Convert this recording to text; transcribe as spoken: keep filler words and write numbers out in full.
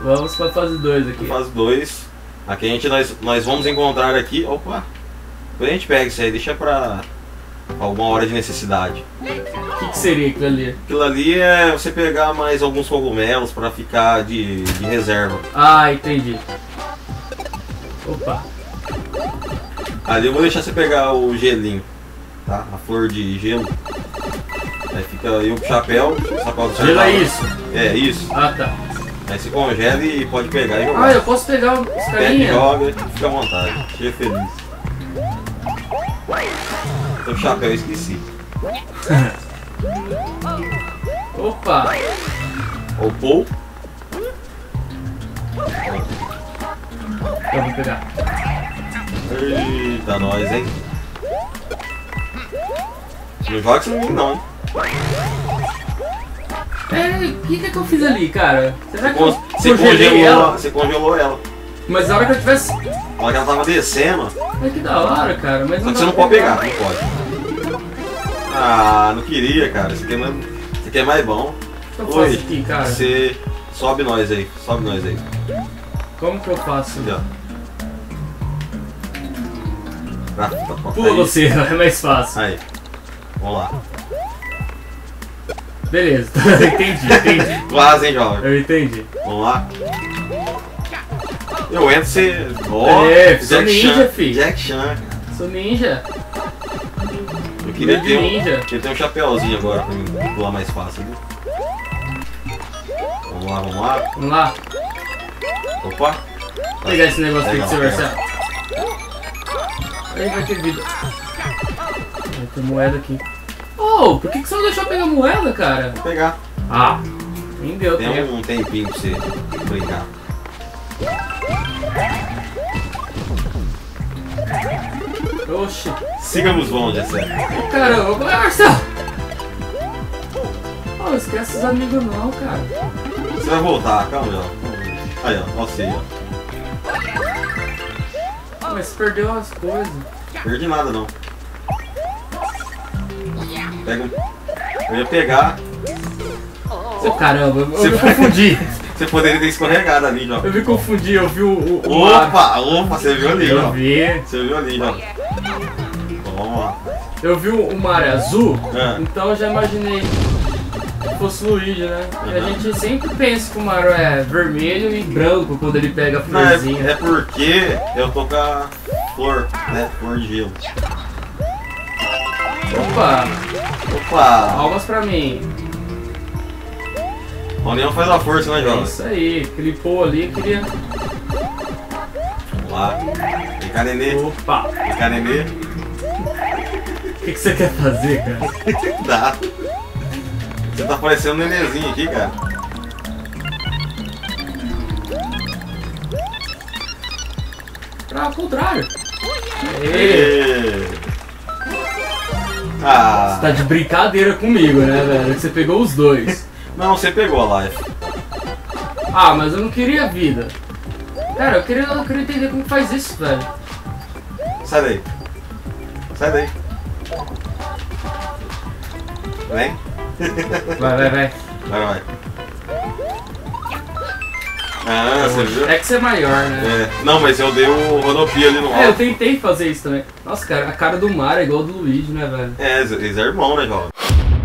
Vamos pra fase dois aqui. Fase dois. Aqui a gente, nós, nós vamos encontrar aqui... Opa! Depois a gente pega isso aí, deixa pra alguma hora de necessidade. O que, que seria aquilo ali? Aquilo ali é você pegar mais alguns cogumelos pra ficar de, de reserva. Ah, entendi. Opa. Ali eu vou deixar você pegar o gelinho, tá? A flor de gelo. Aí fica aí o chapéu, o sapato do Gelo é isso? É, isso. Ah, tá. Aí você congela e pode pegar e jogar. Ah, eu posso pegar os Pega e carinha? joga, fica à vontade. Seja feliz. O chapéu eu esqueci. Opa. O Paul. Eu vou pegar. Eita, nós, hein? Não joga isso em mim, não, hein? É, o que, que é que eu fiz ali, cara? Será que eu Você congelei congelou ela? ela? Você congelou ela. Mas na hora que eu tivesse... Na hora que ela tava descendo. Ai, que da hora, cara. Mas Só que dá você não pra pode pegar, não pode. Ah, não queria, cara. Isso aqui é mais, isso aqui é mais bom. O que eu faço Oi, aqui, cara? Você sobe nós aí, sobe nós aí. Como que eu faço? Aqui, ó. Pra, pra, pra, Pula aí. você, é mais fácil. Aí. Vamos lá. Beleza, entendi, entendi. Quase, hein, jovem. Eu entendi. Vamos lá. Eu entro, você... Ó, É, sou Jack ninja, Chan. fi. Jack Chan. Sou ninja. Eu queria Ninja, ter um, ninja. queria ter um chapéuzinho agora pra mim pular mais fácil. Viu? Vamos lá, vamos lá. Vamos lá. Opa. Vou pegar esse negócio aqui Legal, que você vai legal. ser. Aí vai ter vida. Vai ter moeda aqui. Oh, por que, que você não deixou eu pegar moeda, cara? Vou pegar. Ah, nem deu Tem tempo. um tempinho pra você brincar. Oxi. Sigamos longe, é sério. Caramba, Marcelo! Oh, não esquece os amigos não, cara. Você vai voltar, calma, ó. Aí, ó, ó você aí, ó. Ah, mas você perdeu as coisas. Perdi nada, não. Pega um... Eu ia pegar... Oh, caramba, eu, Você eu me foi- confundi. Você poderia ter escorregado ali, ó. Eu me confundi, eu vi o... o, o mar. Opa, opa, você viu ali, Eu ó. vi. Você viu ali, ó. Vamos lá. Eu vi o mar azul, É. então eu já imaginei que fosse o Luigi, né? E a Uhum. gente sempre pensa que o Mario é vermelho e branco quando ele pega a Não, é, florzinha. é porque eu tô com a flor, né? Flor de gelo. Opa, Opa! almas pra mim. A união faz a força, né, É jovem? isso aí, clipou ali, queria... Vamos lá. Vem cá, nenê. Opa, Vem cá, nenê. o que, que você quer fazer, cara? Dá. Você tá parecendo um nenenzinho aqui, cara. Pra contrário. Aê. Ê. Ah. Tá de brincadeira comigo, né, velho? Que você pegou os dois. Não, você pegou a live. Ah, mas eu não queria vida. Cara, eu queria, eu queria entender como faz isso, velho. Sai daí. Sai daí. Vem. Vai, vai, vai. Vai, vai. Ah, você viu? É que você é maior, né? É. Não, mas eu dei o rodopia ali no É, eu alto. tentei fazer isso também. Nossa, cara, a cara do Mario é igual a do Luigi, né, velho? É, eles é irmão, né, jovem?